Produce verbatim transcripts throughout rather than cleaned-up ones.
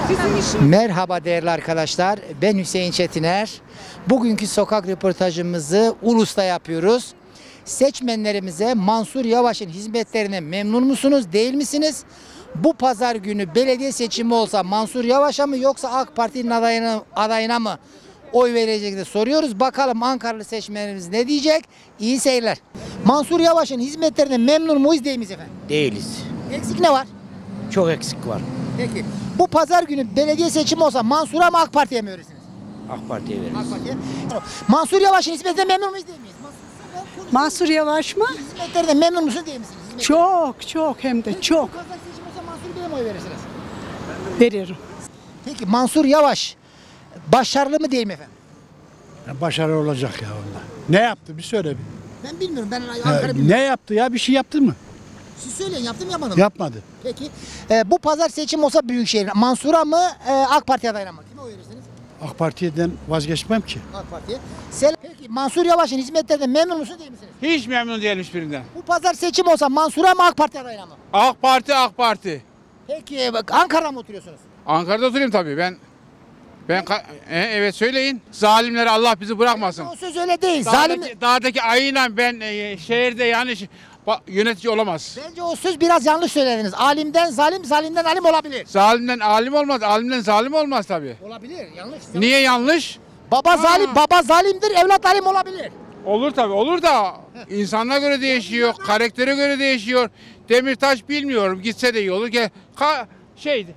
Merhaba değerli arkadaşlar, ben Hüseyin Çetiner. Bugünkü sokak röportajımızı Ulus'ta yapıyoruz. Seçmenlerimize Mansur Yavaş'ın hizmetlerine memnun musunuz, değil misiniz? Bu pazar günü belediye seçimi olsa Mansur Yavaş'a mı yoksa AK Parti'nin adayına, adayına mı oy verecek diye soruyoruz. Bakalım Ankaralı seçmenlerimiz ne diyecek? İyi seyirler. Mansur Yavaş'ın hizmetlerine memnun muyuz, değil miyiz efendim? Değiliz. Eksik ne var? Çok eksik var. Peki. Bu pazar günü belediye seçimi olsa Mansur'a mı AK Parti'ye mi verirsiniz? AK Parti'ye veririz. AK Parti'ye. Mansur Yavaş'ın hizmetinden memnun muyuz, değil miyiz? Mansur Yavaş mı? Hizmetlerinden memnun musunuz, değil misiniz? Hizmetler- Çok çok hem de çok Bu pazar seçimi olsa Mansur Bey'e mi oy verirsiniz? veririm. Peki Mansur Yavaş başarılı mı, değil mi efendim? Ya başarılı olacak ya onda. Ne yaptı bir söyle bir. Ben bilmiyorum. Ben Ha, Ankara bilmiyorum. ne yaptı ya, bir şey yaptı mı? Siz söyleyin, yaptım yapmadım mı? Yapmadı. Peki. Ee, bu pazar seçim olsa Büyükşehir Mansur'a mı e, AK Parti adayına mı? Kime oy verirsiniz? AK Parti'den vazgeçmem ki. AK Parti'ye. Sel- Peki Mansur Yavaş'ın hizmetlerinden memnun musunuz, değil misiniz? Hiç memnun değilim hiçbirinden. Bu pazar seçim olsa Mansur'a mı AK Parti adayına mı? AK Parti, AK Parti. Peki bak, Ankara'da mı oturuyorsunuz? Ankara'da oturayım tabii ben. Ben ka- e, evet söyleyin. Zalimleri Allah bizi bırakmasın. O söz öyle değil. Zalim. Dağdaki, dağdaki ayıyla ben e, şehirde yani ş- ba- yönetici olamaz. Bence o söz biraz yanlış söylediniz. Alimden zalim, zalimden alim olabilir. Zalimden alim olmaz, alimden zalim olmaz tabii. Olabilir, yanlış. Niye yanlış? Baba zalim, baba zalimdir, evlat alim olabilir. Olur tabii, olur da insanlara göre değişiyor, karaktere göre değişiyor. Demirtaş bilmiyorum, gitse de iyi olur ki ka- şey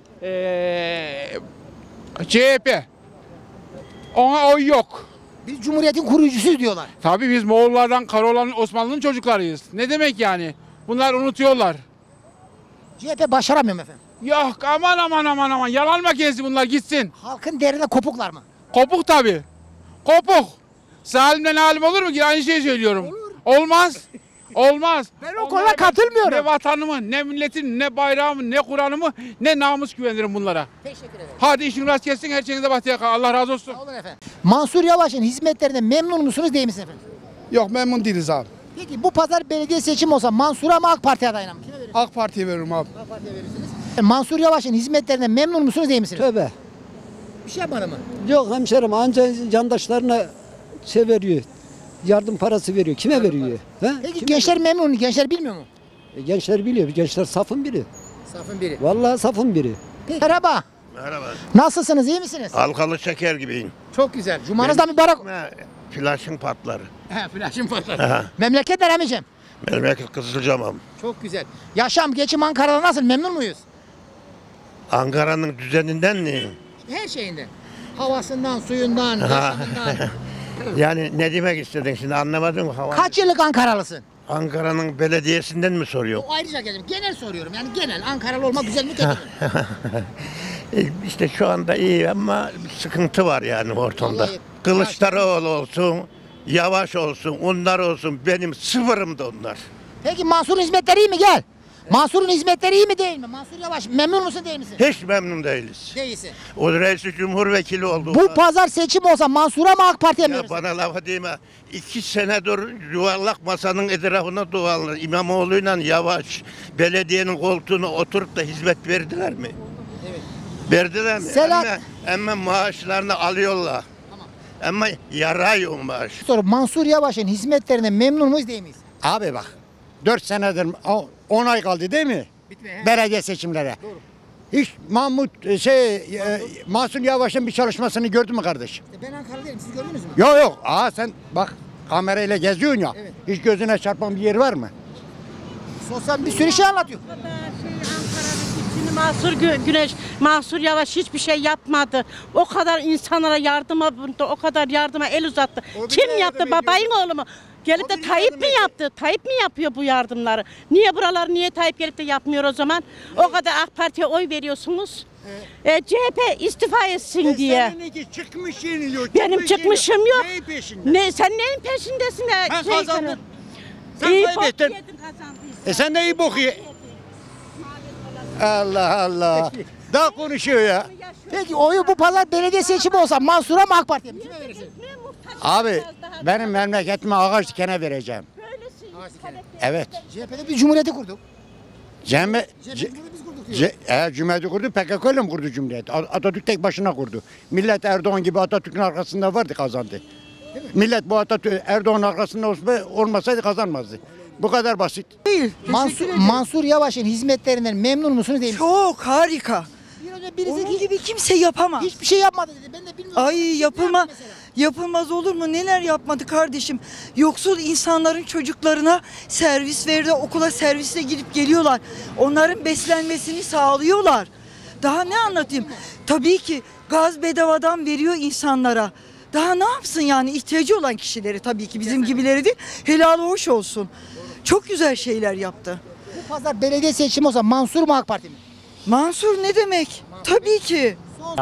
e, C H P. Ona oy yok. Biz Cumhuriyet'in kurucusuyuz diyorlar. Tabii biz Moğollardan, Karaoğlan'ın, Osmanlı'nın çocuklarıyız. Ne demek yani? Bunlar unutuyorlar. C H P başaramıyor mu efendim? Yok aman aman aman aman yalan makinesi bunlar gitsin. Halkın derine kopuklar mı? Kopuk tabii. Kopuk. Zalimden alim olur mu ki? Aynı şeyi söylüyorum. Olmaz. Olmaz. Ben o Onlara konuda katılmıyorum. Ne vatanımı, ne milletin, ne bayrağımı, ne Kur'an'ımı, ne namus güvenirim bunlara. Teşekkür ederim. Hadi işin rast gelsin, her şeyinize bahtiyar kalın. Allah razı olsun. Sağ olun efendim. Mansur Yavaş'ın hizmetlerinden memnun musunuz, değil misiniz efendim? Yok, memnun değiliz abi. Peki bu pazar belediye seçimi olsa Mansur'a mı AK Parti adayına mı? Kime verirsiniz? AK Parti'ye veririm abi. AK Parti'ye verirsiniz. Mansur Yavaş'ın hizmetlerinden memnun musunuz, değil misiniz? Tövbe. Bir şey yapmadı mı? Yok hemşerim anca yandaşlarına şey veriyor. Yardım parası veriyor. Kime veriyor? He? Peki Kime gençler memnun mu? Gençler bilmiyor mu? veriyor? E, gençler biliyor. Gençler safın biri. Safın biri. Vallahi safın biri. Peki. Merhaba. Merhaba. Nasılsınız, iyi misiniz? Halkalı şeker gibiyim. Çok güzel. Cumanız da mübarek. Ha, Flaşın patlar. He, flaşım patlar. Aha. Memleket neremeyeceğim? Memleket Kızılcamam. Çok güzel. Yaşam, geçim Ankara'da nasıl? Memnun muyuz? Ankara'nın düzeninden mi? Her şeyinden. Havasından, suyundan, yaşamından. Yani ne demek istedin şimdi, anlamadım mı? Hava... Kaç yıllık Ankaralısın? Ankara'nın belediyesinden mi soruyor? O ayrıca geldim. Genel soruyorum. Yani genel. Ankaralı olmak güzel mi, kötü mü? E, İşte şu anda iyi ama bir sıkıntı var yani ortamda. Vallahi- Kılıçdaroğlu olsun, Yavaş olsun, onlar olsun, benim sıfırım da onlar. Peki Mansur'un hizmetleri iyi mi? Gel. Mansur'un hizmetleri iyi mi, değil mi? Mansur Yavaş memnun musun, değil misin? Hiç memnun değiliz. Değilsin. O reis cumhur vekili oldu. Bu pazar seçim olsa Mansur'a mı AK Parti'ye mi Ya verirsin? bana laf deme. İki senedir yuvarlak masanın etrafına dolanır. İmamoğlu'yla Yavaş belediyenin koltuğuna oturup da hizmet verdiler mi? Evet. Verdiler mi? Selam. Ama, ama maaşlarını alıyorlar. Ama yarıyor maaş. Soru, Mansur Yavaş'ın hizmetlerine memnun muyuz, değil miyiz? Abi bak, dört senedir, on ay kaldı değil mi? Bitme. Belediye seçimlere. Hiç Mahmut e, şey, e, Mansur Yavaş'ın bir çalışmasını gördün mü kardeş? Ben Ankara değilim. Siz gördünüz mü? Yok yok. Aa sen bak kamerayla geziyorsun ya. Evet. Hiç gözüne çarpan bir yer var mı? Sosyal bir sürü şey anlatıyor. Şimdi Mansur Gü- Güneş, Mansur Yavaş hiçbir şey yapmadı. O kadar insanlara yardıma bulundu, o kadar yardıma el uzattı. Kim yaptı? Babayın oğlu mu? Gelip de Tayyip mi yaptı? Tayyip mi yapıyor bu yardımları? Niye buralar, niye Tayyip gelip de yapmıyor o zaman? O kadar AK Parti'ye oy veriyorsunuz. E, C H P istifa etsin diye. Seninki çıkmış yeniliyor. Benim çıkmışım yok. Neyin peşinde? Ne, sen neyin peşindesin? de Ben şey kazandım. sana- Sen İyi kaybettin. bok yedin, kazandıysan. E sen de iyi bok ye. Allah Allah. Daha konuşuyor ya. Peki oyu bu pazar belediye seçimi olsa Mansur'a mı AK Parti'ye mi? Kime verirsiniz? Ne muhtaç Abi biraz daha- benim memleketime ağaç dikene vereceğim. Böylesin. Evet. C H P'de bir cumhuriyeti kurduk. Cembe, C H P'de Ce- biz kurduk. Ce, e, Cumhuriyeti kurdu, P K K ile mi kurdu Cumhuriyet? Atatürk tek başına kurdu. Millet Erdoğan gibi Atatürk'ün arkasında vardı, kazandı. Millet bu Atatürk Erdoğan'ın arkasında olmasaydı kazanmazdı. Bu kadar basit. Değil. Mansur, Mansur Yavaş'ın hizmetlerinden memnun musunuz değil misiniz? Çok harika. Bir önce birisi Onun ki gibi kimse yapamaz. hiçbir şey yapmadı dedi. Ben de bilmiyorum. Ay Ne yapılma yaptı mesela? yapılmaz olur mu? Neler yapmadı kardeşim? Yoksul insanların çocuklarına servis verdi, okula servisle gidip geliyorlar. Onların beslenmesini sağlıyorlar. Daha ne anlatayım? Tabii ki gaz bedavadan veriyor insanlara. Daha ne yapsın yani ihtiyacı olan kişileri tabii ki bizim gibileri değil. Helal hoş olsun. Çok güzel şeyler yaptı. Bu pazar belediye seçimi olsa Mansur mu AK Parti mi? Mansur ne demek? Tabii ki.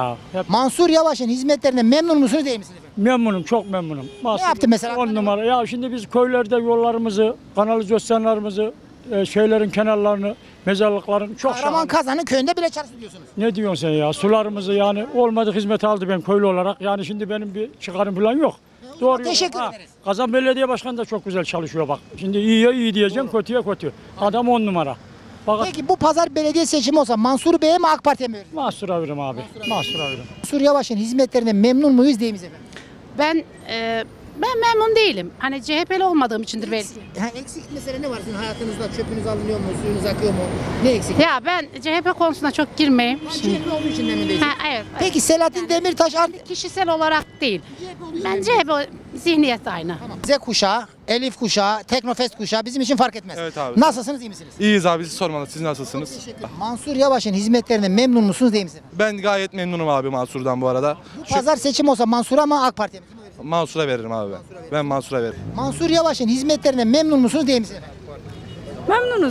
Mansur Yavaş'ın hizmetlerinden memnun musunuz değil misiniz efendim? Memnunum, çok memnunum. Ne yaptı mesela? On numara. Ya şimdi biz köylerde yollarımızı, kanalizasyonlarımızı, e, şeylerin kenarlarını, mezarlıkların çok Kahraman şahane. Kazan'ın köyünde bile çalıştı diyorsunuz. Ne diyorsun sen ya? Sularımızı yani olmadık hizmet aldı ben köylü olarak. Yani şimdi benim bir çıkarım falan yok. Doğru. Teşekkür Ha, ederiz. Kazan Belediye Başkanı da çok güzel çalışıyor bak. Şimdi iyiye iyi diyeceğim, kötüye kötü. Adam on numara. Fakat Peki bu pazar belediye seçimi olsa Mansur Bey'e mi AK Parti'ye mi verirsiniz? Mahsura veririm abi. Mahsura veririm. Mansur Yavaş'ın hizmetlerinden memnun muyuz değil miyiz efendim? Ben e, ben memnun değilim. Hani C H P'li olmadığım içindir belki. Ha, eksik mesele ne var sizin hayatınızda? Çöpünüz alınıyor mu? Suyunuz akıyor mu? Ne eksik? Ya ben C H P konusuna çok girmeyeyim. C H P olduğu için memnun değilsiniz. Ha, evet. Peki Selahattin Demirtaş artık Kişisel olarak değil. Ben C H P zihniyet aynı. Z kuşağı, Elif kuşağı, Teknofest kuşağı bizim için fark etmez. Evet abi. Nasılsınız, iyi misiniz? İyiyiz abi, sizi sormalı. Siz nasılsınız? Mansur Yavaş'ın hizmetlerinden memnun musunuz değil misiniz? Ben gayet memnunum abi Mansur'dan bu arada. Bu pazar seçim olsa Mansur'a mı AK Parti'ye mi? Kime verirsiniz? Mansur'a veririm abi ben. Ben Mansur'a veririm. Mansur Yavaş'ın hizmetlerinden memnun musunuz değil misiniz? Memnunuz.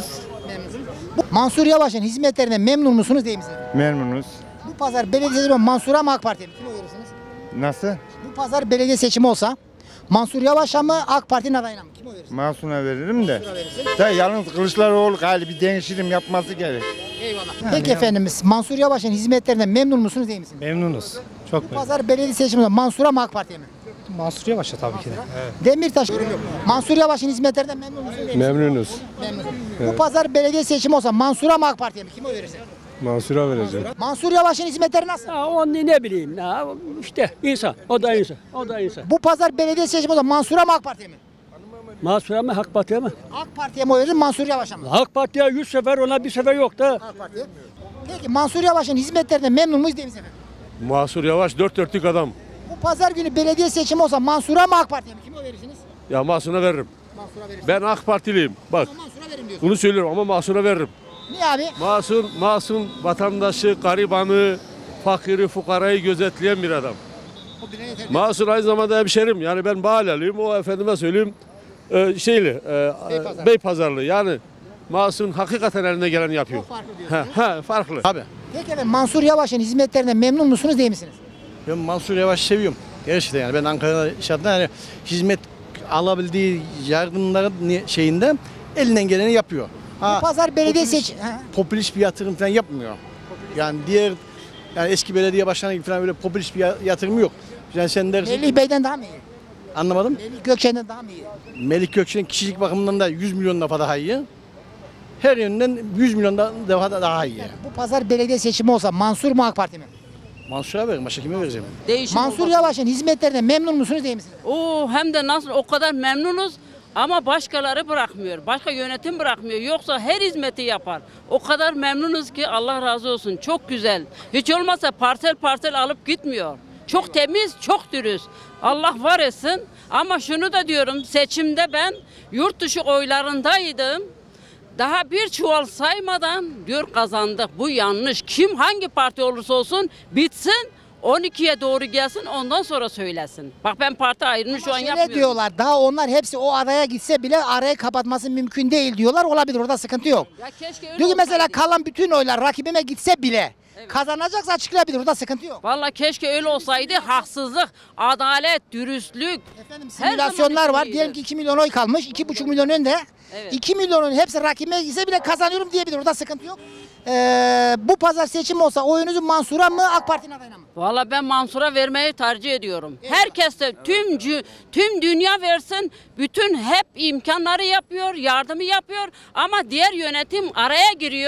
Bu- Mansur Yavaş'ın hizmetlerinden memnun musunuz değil misiniz? Memnunuz. Bu pazar belediye seçimi Mansur'a mı AK Parti'ye mi? Kime verirsiniz? Nasıl? Bu pazar belediye seçimi olsa Mansur Yavaş'a mı AK Parti'nin adayına mı? Kime verirsiniz? Masum'a veririm de. Verirsin. Da yalnız Kılıçdaroğlu galiba bir değişim yapması gerek. Eyvallah. Peki efendimiz Mansur Yavaş'ın hizmetlerinden memnun musunuz değil misiniz? Memnunuz. Çok Bu pazar belediye seçimi olsa Mansur'a mı AK Parti'ye mi? Mansur Yavaş'a tabii ki de. Demirtaş. Mansur Yavaş'ın hizmetlerinden memnun musunuz değil misiniz? Memnunuz. Memnun. Bu pazar belediye seçimi olsa Mansur'a mı AK Parti'ye mi? Kime verirsin? Mansur'a vereceğim. Mansur Yavaş'ın hizmetleri nasıl? Ya onu ne bileyim ya işte insan. O da insan. O da insan. Bu pazar belediye seçimi olsa Mansur'a mı AK Parti'ye mi? Mansur'a mı Hak Parti'ye mi? AK Parti'ye mi oy verirsin, Mansur Yavaş'a mı? Hak Parti'ye yüz sefer ona bir sefer yok da. AK Parti'ye. Peki Mansur Yavaş'ın hizmetlerinden memnun muyuz değil misiniz efendim? Mansur Yavaş dört dörtlük adam. Bu pazar günü belediye seçimi olsa Mansur'a mı AK Parti'ye mi? Kime oy verirsiniz? Ya Mansur'a veririm. Mansur'a verirsiniz. Ben AK Partiliyim. Bak Ama Mansur'a verin diyorsun. bunu söylüyorum ama Mansur'a veririm. Niye abi? Masum, masum vatandaşı, garibanı, fakiri, fukarayı gözetleyen bir adam. O bile yeter. Masum aynı zamanda hemşerim. Yani ben Bağlalıyım. O efendime söyleyeyim e, şeyli, e, Beypazarlı. Beypazarlı. Yani Masum hakikaten eline gelen yapıyor. Çok farklı Ha, diyorsunuz. ha, farklı. Abi. Peki efendim Mansur Yavaş'ın hizmetlerinden memnun musunuz değil misiniz? Ben Mansur Yavaş'ı seviyorum. Gerçekten yani ben Ankara'da yaşadım. Yani hizmet alabildiği yardımların ni- şeyinde elinden geleni yapıyor. Bu pazar belediye popülist- seçimi... Popülist bir yatırım falan yapmıyor. Yani diğer yani eski belediye başkanı gibi falan böyle popülist bir ya- yatırım yok. Yani sen dersin Melih Bey'den daha mı iyi? anlamadım. Melih Gökçen'den daha mı iyi? Melik Gökçe'nin kişilik bakımından da yüz milyon defa daha iyi. Her yönden yüz milyon da- defa da daha iyi. Bu pazar belediye seçimi olsa Mansur mu AK Parti mi? Mansur'a verin, başka kime vereceğim? Mansur Yavaş'ın hizmetlerinden memnun musunuz değil misiniz? Oo, hem de nasıl o kadar memnunuz ama başkaları bırakmıyor. Başka yönetim bırakmıyor. Yoksa her hizmeti yapar. O kadar memnunuz ki Allah razı olsun. Çok güzel. Hiç olmazsa parsel parsel alıp gitmiyor. Çok temiz, çok dürüst. Allah var etsin. Ama şunu da diyorum, seçimde ben yurt dışı oylarındaydım. Daha bir çuval saymadan diyor kazandık. Bu yanlış. Kim hangi parti olursa olsun bitsin. on ikiye doğru gelsin ondan sonra söylesin. Bak ben parti ayrımı şu an Şöyle yapmıyorum. diyorlar daha onlar hepsi o adaya gitse bile arayı kapatması mümkün değil diyorlar. Olabilir, orada sıkıntı yok. Ya keşke öyle Diyor ki mesela olsaydı. kalan bütün oylar rakibime gitse bile kazanacaksa açıklayabilir, orada sıkıntı yok. Vallahi keşke öyle olsaydı. Haksızlık, adalet, dürüstlük. Efendim her zaman simülasyonlar var. için Diyelim ki iyidir. iki milyon oy kalmış. iki buçuk milyon önde. Evet. iki milyonun hepsi rakibime gitse bile kazanıyorum diyebilir. Orada sıkıntı yok. Ee, bu pazar seçim olsa oyunuzu Mansur'a mı AK Parti'nin adayına mı? Vallahi ben Mansur'a vermeyi tercih ediyorum. Herkes de tüm cü- tüm dünya versin. Bütün hep imkanları yapıyor, yardımı yapıyor ama diğer yönetim araya giriyor.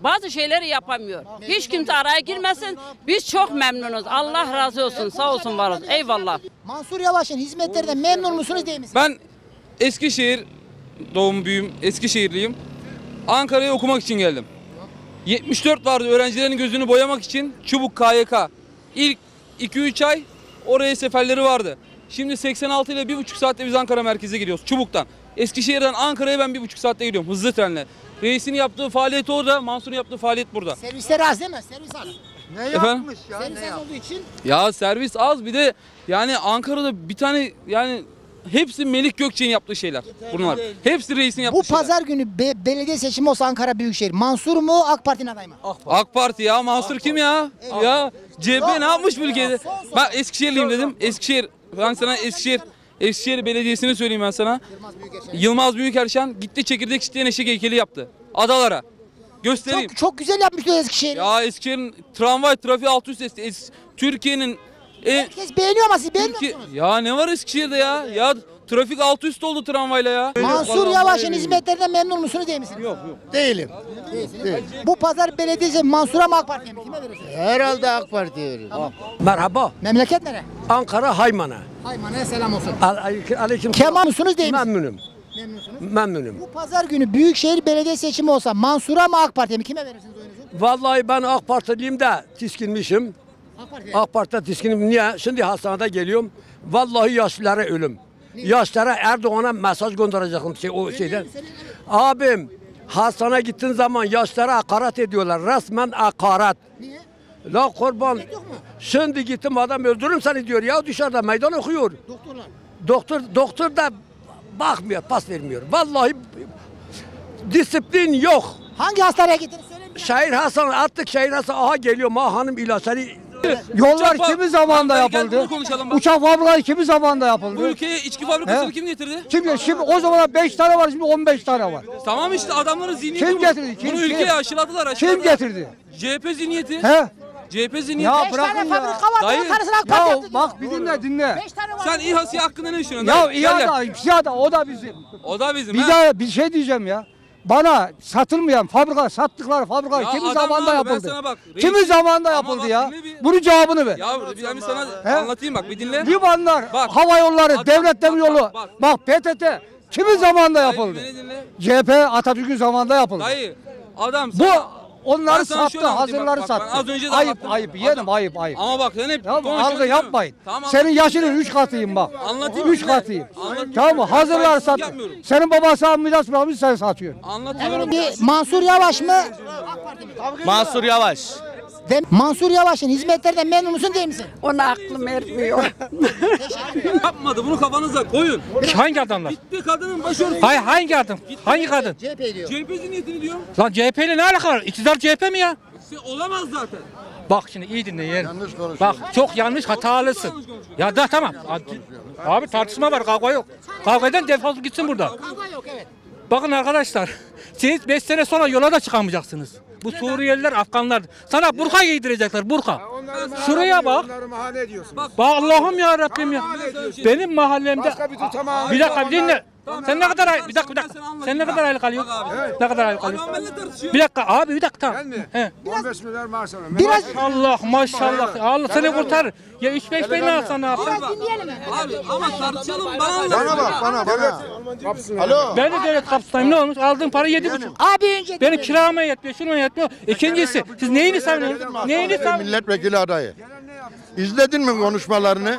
Bazı şeyleri yapamıyor. Hiç kimse araya girmesin. Biz çok memnunuz. Allah razı olsun. Sağ olsun, var olsun. Eyvallah. Mansur Yavaş'ın hizmetlerinden memnun musunuz değil misiniz? Ben Eskişehir doğum büyüğüm, Eskişehirliyim. Ankara'ya okumak için geldim. yetmiş dört vardı öğrencilerin gözünü boyamak için Çubuk K Y K. İlk iki üç ay oraya seferleri vardı. Şimdi seksen altı ile bir buçuk saatte biz Ankara merkeze gidiyoruz Çubuk'tan. Eskişehir'den Ankara'ya ben bir buçuk saatte gidiyorum hızlı trenle. Reisin yaptığı faaliyet orada, Mansur'un yaptığı faaliyet burada. Servisler az değil mi? Servis az. Ne Efendim? Ya, servis az olduğu için. Ya servis az, bir de yani Ankara'da bir tane yani hepsi Melik Gökçek'in yaptığı şeyler bunlar. Hepsi reisin yaptığı Bu şeyler. pazar günü be- belediye seçimi olsa Ankara Büyükşehir, Mansur mu AK Parti'nin adayı mı? AK Parti ya, Mansur kim ya? Ya C H P ne yapmış bu ülkede? Ben Eskişehirliyim dedim. Eskişehir, ben sana Eskişehir Eskişehir Belediyesi'ni söyleyeyim ben sana. Yılmaz Büyükerşen gitti çekirdek çitleyen eşek heykeli yaptı. Adalara. Göstereyim. Çok, çok güzel yapmışlar Eskişehir'i. Ya Eskişehir'in tramvay trafiği alt üst etti. Es- Türkiye'nin en... Herkes beğeniyor ama siz beğenmiyor Türkiye... musunuz? Ya ne var Eskişehir'de ya? Ya trafik alt üst oldu tramvayla ya. Mansur Yavaş'ın hizmetlerinden memnun musunuz değil misiniz? Yok yok. Değilim. Bu pazar belediyesi Mansur'a mı AK Parti'ye mi? Kime verirsiniz? Herhalde AK Parti'ye verir. Merhaba. Memleket nere? Ankara Hayman'a. Hayman'a selam olsun. Aleyküm. Kemal musunuz değil misiniz? Memnunum. Memnunsunuz. Memnunum. Bu pazar günü Büyükşehir Belediye seçimi olsa Mansur'a mı AK Parti'ye mi? Kime verirsiniz oyunuzu? Vallahi ben AK Partiliyim de tiskinmişim. AK Parti'ye. AK Parti'de tiskinim. Niye? Şimdi hastanede geliyorum. Vallahi yaşlılara ölüm. Yaşlara Erdoğan'a mesaj göndereceğim şey, o şeyden. Abim hastaneye gittiğin zaman yaşlara hakaret ediyorlar. Resmen hakaret. Niye? La kurban. Şimdi gittim adam öldürürüm seni diyor ya dışarıda meydan okuyor. Doktorlar. Doktor doktor da bakmıyor, pas vermiyor. Vallahi disiplin yok. Hangi hastaneye gittiniz söyleyin. Şehir Hasan artık şehir Hasan aha geliyor ma hanım ilaçları. Yollar Uçak kimi zamanda Gel, gel yapıldı? bunu konuşalım bak. Uçak fabrikaları kimi zamanda yapıldı? Bu ülkeye içki fabrikasını He? kim getirdi? Kim şimdi o zaman beş tane var şimdi on beş tane var. Tamam işte adamların zihniyeti Kim bu. getirdi? Kim- Bunu kim? ülkeye aşıladılar, aşıladılar. Kim getirdi? C H P zihniyeti. He? C H P zihniyeti. Ya Beş bırakın tane ya. fabrika var. Dayı. Bir tanesini AK Parti Ya yaptı. bak bir dinle dinle. Beş tane var. Sen İHA SİHA hakkında ne düşünüyorsun? Ya Dayı? Gel, gel. İHA'da, İHA'da o da bizim. O da bizim. Bir ha. daha bir şey diyeceğim ya. Bana satılmayan fabrika, sattıkları fabrika Ya kimi adam zamanda var, ben yapıldı? sana bak, reis- Kimi zamanda Ama yapıldı bak, ya? dinle bir- Bunun cevabını ver. Ya bir ben bir sana He? anlatayım bak bir dinle. Limanlar, Bak. hava yolları, Bak, devlet bak, demiryolu. bak, Bak, bak. P T T kimin zamanında Dayı, yapıldı? beni dinle. C H P Atatürk'ün zamanında yapıldı. Dayı adam Bu sana- Ben onları sana sattı, şöyle anlatayım, hazırları bak, bak, sattı. ben az önce de ayıp, anlattım. ayıp, yeğenim ayıp, ayıp. Ama bak sen hep Ya konuşuyorsun, algı değil mi? yapmayın. Tamam. Senin yaşının üç katıyım bak. Anlatayım. Üç katıyım. Anlatayım. Tamam mı? Hazırlar Saygısızlık sattı. yapmıyorum. Senin babası miras bırakmış sen satıyorsun. Anlatıyorum. Bir Mansur Yavaş mı? Mansur Yavaş. Dem Mansur Yavaş'ın hizmetlerinden memnun musun değil misin? Ona aklım ermiyor. Yapmadı bunu kafanıza koyun. Hangi adamlar? Gitti kadının başörtüsü. Hayır hangi adam? Hangi kadın? C H P diyor. C H P zihniyetini diyor. Lan C H P ile ne alakası var? İktidar C H P mi ya? İşte olamaz zaten. Bak şimdi iyi dinle yeğenim. Bak çok yanlış hatalısın. Ya da tamam. Abi tartışma var kavga yok. Kavgadan defol gitsin burada. Kavga yok evet. Bakın arkadaşlar siz beş sene sonra yola da çıkamayacaksınız. Bu Suriyeliler, Afganlar. Sana burka giydirecekler, burka. Şuraya bak. Bak Allah'ım ya Rabbim ya. Benim mahallemde bir dakika bir dinle. Sen ne kadar ay bir dakika bir dakika. Sen ne kadar aylık alıyorsun? Ne kadar aylık alıyorsun? Bir dakika abi bir dakika tamam. He. on beş milyar maaş alıyorum. Biraz Allah maşallah. Allah seni kurtar. Ya üç beş bin alsan ne yapar? dinleyelim mi? Abi ama tartışalım bana anlat. Bana bak bana bana. Alo. Ben de devlet kapısındayım. Ne olmuş? Aldığım para yedi buçuk. Abi önce Benim kirama yetmiyor, şuna yetmiyor. İkincisi, siz neyini savunuyorsunuz? Neyini savunuyorsunuz? Milletvekili adayı. İzledin mi konuşmalarını?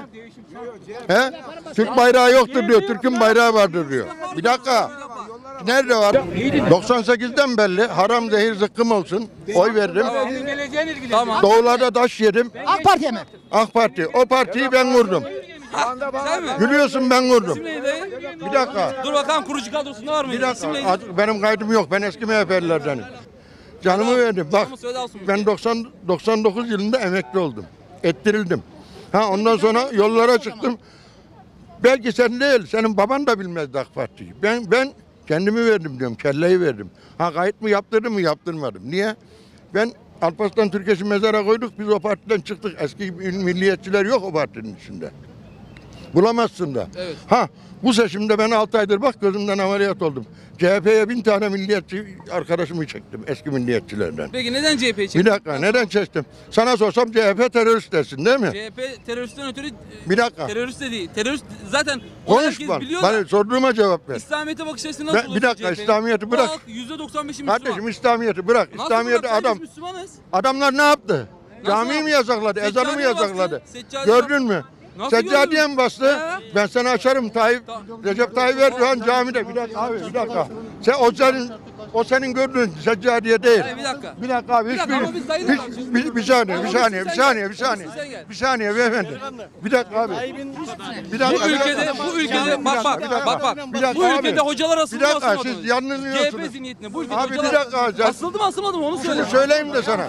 He? Türk bayrağı yoktur diyor, Türk'ün bayrağı vardır diyor. Bir dakika. Nerede var? doksan sekizden belli. Haram zehir zıkkım olsun. Oy veririm. Tamam. Doğularda taş yedim. AK Parti'ye mi? AK Parti. O partiyi ben kurdum. Sen mi? Gülüyorsun ben kurdum. İsim neydi? Bir dakika. Dur bakalım kurucu kadrosunda var mı? Bir İsim dakika. neydi? Ad- Benim kaydım yok. Ben eski M H P'lilerdenim. Canımı verdim. Bak Tamam, söyle alsın. ben doksan doksan dokuz yılında emekli oldum. Ettirildim. Ha ondan sonra yollara çıktım. Belki sen değil, senin baban da bilmezdi AK Parti'yi. Ben ben kendimi verdim diyorum, kelleyi verdim. Ha kayıt mı yaptırdım mı yaptırmadım. Niye? Ben Alparslan Türkeş'i mezara koyduk, biz o partiden çıktık. Eski milliyetçiler yok o partinin içinde. Bulamazsın da. Evet. Ha bu seçimde ben altı aydır bak gözümden ameliyat oldum. C H P'ye bin tane milliyetçi arkadaşımı çektim eski milliyetçilerden. Peki neden C H P'yi Bir çektin? dakika neden çektim? Sana sorsam C H P terörist dersin değil mi? C H P teröristten ötürü Bir dakika. terörist de değil. Terörist zaten onu herkes Konuşma. biliyor da. Bana sorduğuma cevap ver. İslamiyet'e bakış açısı nasıl Ben- olur bir dakika, C H P'nin? İslamiyet'i bırak. Bak yüzde doksan beşi Müslüman. Kardeşim İslamiyet'i bırak. Nasıl İslamiyet'i bırak kardeşim? adam. Müslümanız. Adamlar ne yaptı? Camiyi abi? mi yasakladı? Ezanı mı Seccadeye bastı, yasakladı? seccadeye Gördün mü? Nasıl Seccadeye gördün? mi bastı? He. Ben sana açarım Tayyip. Recep Tayyip Erdoğan camide. Bir dakika abi bir dakika. Sen o senin o senin gördüğün seccadiye değil. Hayır, bir dakika. Bir dakika abi Bir hiçbir dakika ama biz dayı da hiç- tartışıyoruz. bir, bir saniye bir Ama saniye biz bir sen saniye gel. bir saniye. Sen gel. Bir saniye beyefendi. Bir dakika abi. Bir dakika. Bu bir ülkede, dakika. bu ülkede bak bak Bir dakika. bak bak. Bir dakika Bu abi. ülkede hocalar Bir asıldı mı dakika asılmadı siz mı? yanılıyorsunuz. C H P zihniyetine. Bu ülkede Abi bir hocalar dakika. Sen- asıldı mı asılmadı mı onu söyle. Şunu söyleyeyim de sana.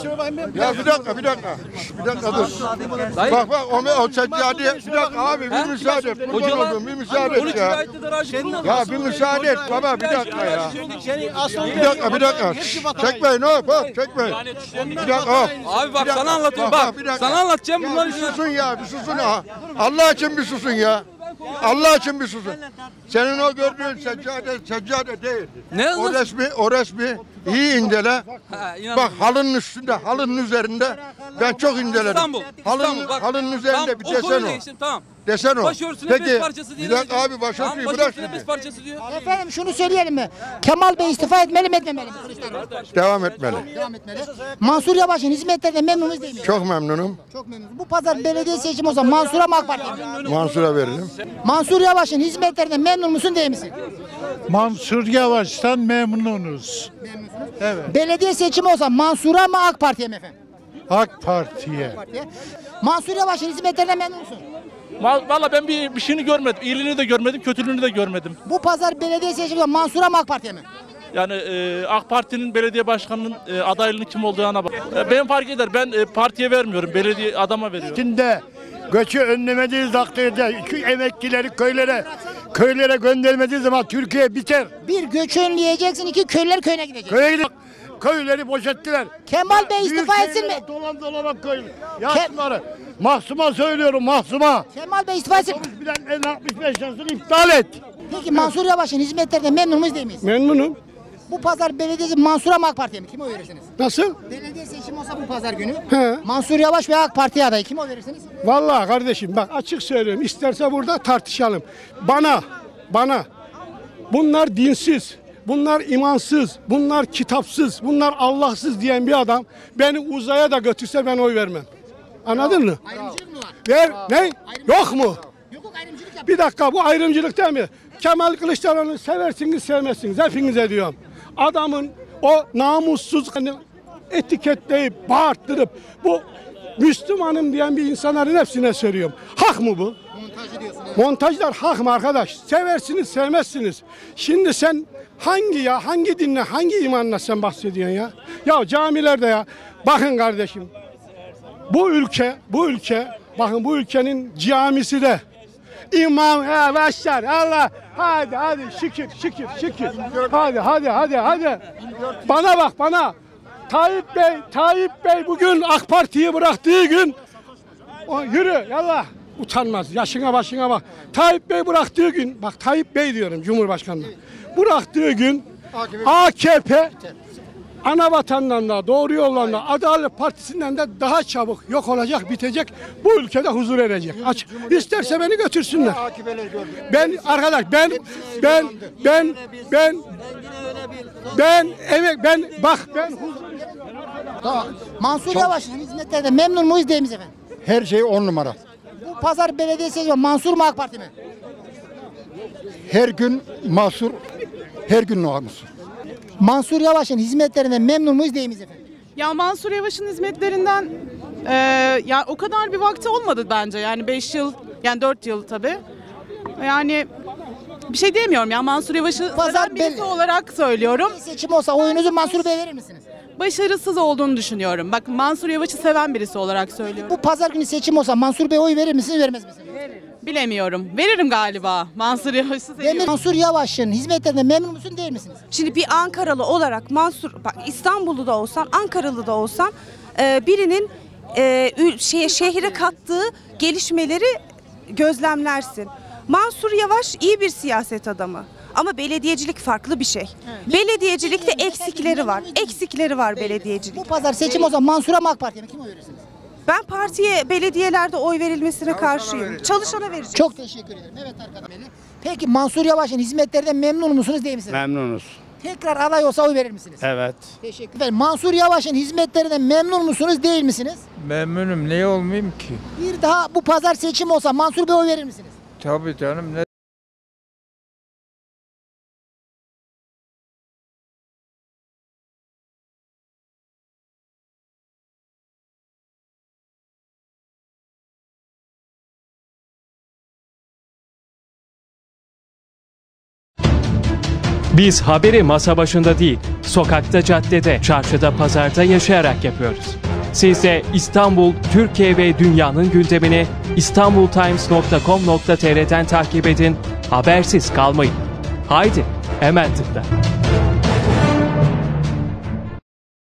Ya bir dakika bir dakika. Bir dakika dur. Dayı. Bak bak o, o seccadiye bir dakika abi bir He? müsaade et. Kurban Hocalar oldum bir müsaade on et üç ya. ayette de racı kurulmadı. Ya bir müsaade et baba bir dakika ya. Bir dakika bir dakika. Şşş, Çekmeyin hop hop çekmeyin. Bir dakika hop. Abi bak Bir dakika, sana anlatıyorum bak. bir dakika. Sana anlatacağım Ya bunları. bir susun ya bir susun ha. Allah için bir susun ya. Allah için bir susun. Senin o gördüğün seccade seccade değil. Ne O resmi o resmi iyi incele. Ha, inanın. Bak halının üstünde, halının üzerinde ben çok inceledim. İstanbul. Halının, İstanbul, bak. halının üzerinde Tamam, bir o konuyu desen o. değiştim, tamam. Desen o. Başörtüsüne Peki, bez parçası diye bir dakika demedim. abi başörtüyü Tamam, bırak başörtüsüne şimdi. bez parçası diyor. Efendim şunu söyleyelim mi? Kemal Bey istifa etmeli mi etmemeli mi? Kılıçdaroğlu. Devam etmeli. Devam etmeli. Mansur Yavaş'ın hizmetlerinden memnunuz değil mi? Çok memnunum. Çok memnunuz. Bu pazar belediye seçimi olsa Mansur'a mı AK Parti'ye mi? Mansur'a veririm. Mansur Yavaş'ın hizmetlerinden memnun musun değil misin? Mansur Yavaş'tan memnunuz. Evet. Belediye seçimi olsa Mansur'a mı AK Parti'ye mi efendim? AK Parti'ye. Mansur Yavaş'ın hizmetlerinden memnun musun? Valla ben bir, bir şeyini görmedim. İyiliğini de görmedim, kötülüğünü de görmedim. Bu pazar belediye seçimi olsa Mansur'a mı AK Parti'ye mi? Yani e, AK Parti'nin belediye başkanının e, adaylığının kim olduğuna bak. E, ben fark eder. Ben e, partiye vermiyorum. Belediye adama veriyorum. Şimdi göçü önlemediği takdirde iki emeklileri köylere köylere göndermediği zaman Türkiye biter. Bir göçü önleyeceksin, iki köylüler köyüne gidecek. Köye gidip köyleri boşalttılar. Kemal Bey istifa Büyük etsin mi? şehirlere Dolan dolana köy. Yaşlıları. Mahsuma söylüyorum mahsuma. Kemal Bey istifa etsin mi? Bilen en altmış beş yaşını iptal et. Peki Mansur Yavaş'ın hizmetlerinden memnun muyuz değil miyiz? Memnunum. Bu pazar belediyesi Mansur'a mı AK Parti'ye mi? Kime oy verirsiniz? Nasıl? Belediye seçimi olsa bu pazar günü He. Mansur Yavaş ve AK Parti adayı kime oy verirsiniz? Vallahi kardeşim bak açık söylüyorum. İsterse burada tartışalım. Bana, bana bunlar dinsiz, bunlar imansız, bunlar kitapsız, bunlar Allahsız diyen bir adam beni uzaya da götürse ben oy vermem. Anladın mı? Ayrımcılık mı var? Ver, ne? Yok mu? Yok yok ayrımcılık yap. Bir dakika bu ayrımcılık değil mi? Kemal Kılıçdaroğlu'nu seversiniz sevmezsiniz hepinize diyorum. Adamın o namussuz hani etiketleyip bağırttırıp bu Müslümanım diyen bir insanların hepsine söylüyorum. Hak mı bu? Montajı diyorsun. Evet. Montajlar hak mı arkadaş? Seversiniz sevmezsiniz. Şimdi sen hangi ya hangi dinle hangi imanla sen bahsediyorsun ya? Ya camilerde ya bakın kardeşim bu ülke bu ülke bakın bu ülkenin camisi de İmam he başlar Allah hadi hadi şükür şükür şükür hadi hadi hadi hadi bana bak bana Tayyip Bey Tayyip Bey bugün AK Parti'yi bıraktığı gün o, yürü yallah utanmaz yaşına başına bak Tayyip Bey bıraktığı gün bak Tayyip Bey diyorum Cumhurbaşkanı'na bıraktığı gün A K P ana vatandan da doğru yoldan da Adalet Partisi'nden de daha çabuk yok olacak, bitecek. Bu ülkede huzur erecek. Aç. İsterse beni götürsünler. Ben arkadaş ben ben ben ben ben evet ben bak ben huzur Tamam. Mansur Yavaş'ın hizmetlerinden memnun muyuz değil miyiz efendim? Her şey on numara. Bu pazar belediye seçimi Mansur mu AK Parti mi? Her gün mahsur, her gün namusur. Mansur Yavaş'ın hizmetlerinden memnun muyuz değil miyiz efendim? Ya Mansur Yavaş'ın hizmetlerinden e, ya o kadar bir vakti olmadı bence. Yani beş yıl, yani dört yıl tabii. Yani bir şey diyemiyorum ya Mansur Yavaş'ı seven birisi olarak söylüyorum. Seçim olsa oyunuzu Mansur Bey'e verir misiniz? Başarısız olduğunu düşünüyorum. Bak Mansur Yavaş'ı seven birisi olarak söylüyorum. Bu pazar günü seçim olsa Mansur Bey'e oy verir misiniz vermez misiniz? Bilemiyorum. Veririm galiba. Mansur Yavaş'ı seviyorum. Demir Mansur Yavaş'ın hizmetlerinden memnun musun değil misiniz? Şimdi bir Ankaralı olarak Mansur, bak İstanbullu da olsan, Ankaralı da olsan e, birinin e, ül- şeye, şehre kattığı gelişmeleri gözlemlersin. Mansur Yavaş iyi bir siyaset adamı. Ama belediyecilik farklı bir şey. Belediyecilikte eksikleri var. Eksikleri var belediyecilik. Bu pazar seçim olsa Mansur'a mı AK Parti'ye mi? Kime oy verirsiniz? Ben partiye, belediyelerde oy verilmesine karşıyım. Çalışana vereceğim. Çok teşekkür ederim. Evet arkadaşlar. Peki Mansur Yavaş'ın hizmetlerinden memnun musunuz değil misiniz? Memnunuz. Tekrar aday olsa oy verir misiniz? Evet. Teşekkür ederim. Mansur Yavaş'ın hizmetlerinden memnun musunuz değil misiniz? Memnunum. Niye olmayayım ki? Bir daha bu pazar seçim olsa Mansur Bey oy verir misiniz? Tabii canım. Ne Biz haberi masa başında değil, sokakta, caddede, çarşıda, pazarda yaşayarak yapıyoruz. Siz de İstanbul, Türkiye ve dünyanın gündemini istanbultimes nokta com nokta tr'den takip edin, habersiz kalmayın. Haydi, hemen tıkla.